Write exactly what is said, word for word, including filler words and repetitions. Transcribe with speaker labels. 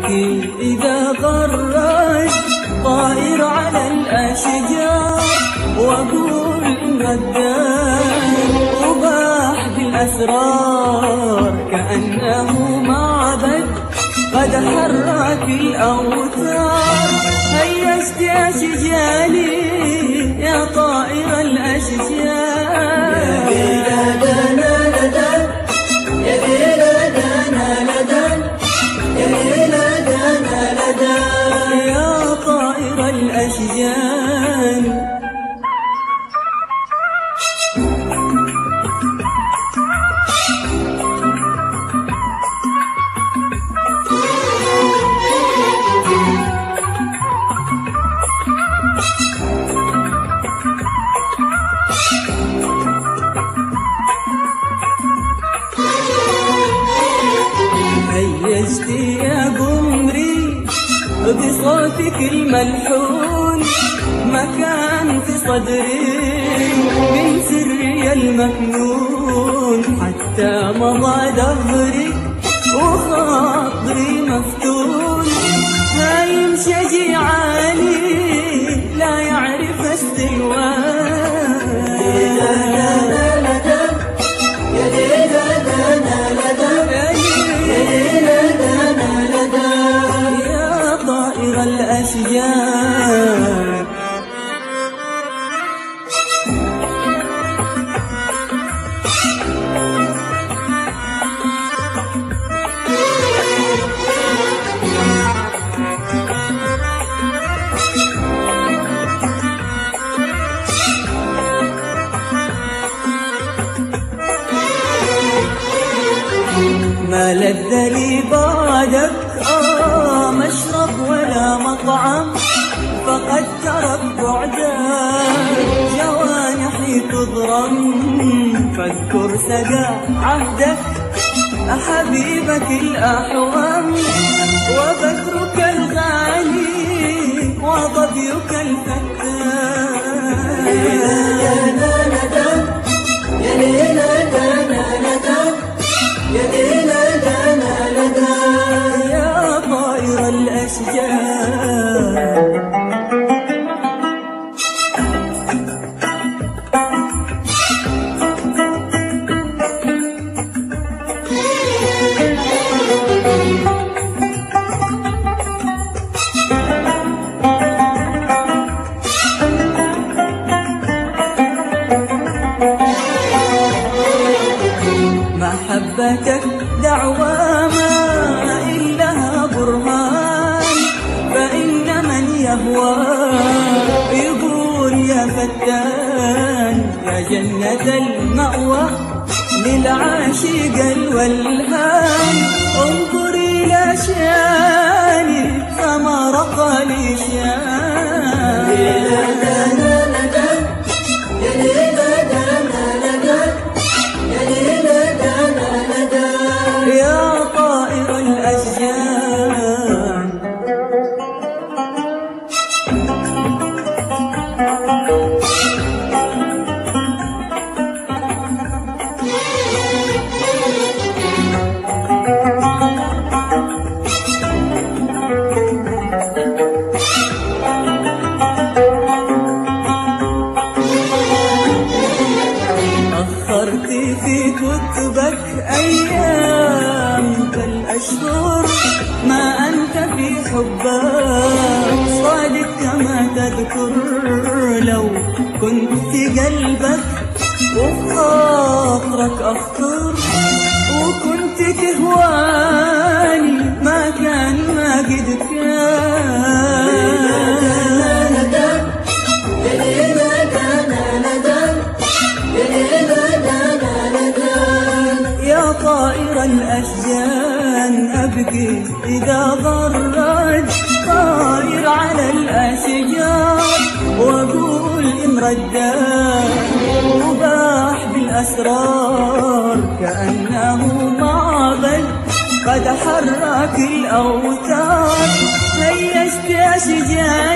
Speaker 1: أبكي إذا غرد طائر على الأشجار، وأقول إن غدان وباح بالأسرار، كأنه معبد قد حرك الأوتار. هيجت أشجالي يا طائر الأشجار، يا بلادنا لدى، يا بلادنا لدى، يا بلادنا لدى، يا طائر الأشجار. هيجت يا قمري بصوتك الملحون، مكان في صدري من سري المكنون، حتى مضى دهري وخاطري مفتون. هايم شجيعاني لا يعرف السلوان، الأشجار. ما لذ لي بعدك آه مشرب ولا مطعم، فقد ترك بعدك جوانحي تضرم. فاذكر سدى عهدك حبيبك الأحوم، وبكرك الغالي وظبيك الفتان. يا ليلى دم، يا ليلى دم لدم، يا ليلى دم لدم، يا طائر الأشجار. محبتك دعوى ما إلها برهان، فإن من يهوى يقول يا فتان. يا جنة المأوى للعاشق الولهان، انظر إلى شاني فما رقى لي شان. يا طائر الأشجار. أخرت في كتبك أيام كالأشهر، ما أنت في حبك صادق كما تذكر. لو كنت قلبك وخاطرك أخطر، وكنت تهواني ما كان ما قد كان. يا طائر الأشجان أبكي إذا غرد طائر على الأشجار، وأقول إن ردان وباح بالأسرار، كأنه معبد قد حرك الأوتار. هيجت أشجار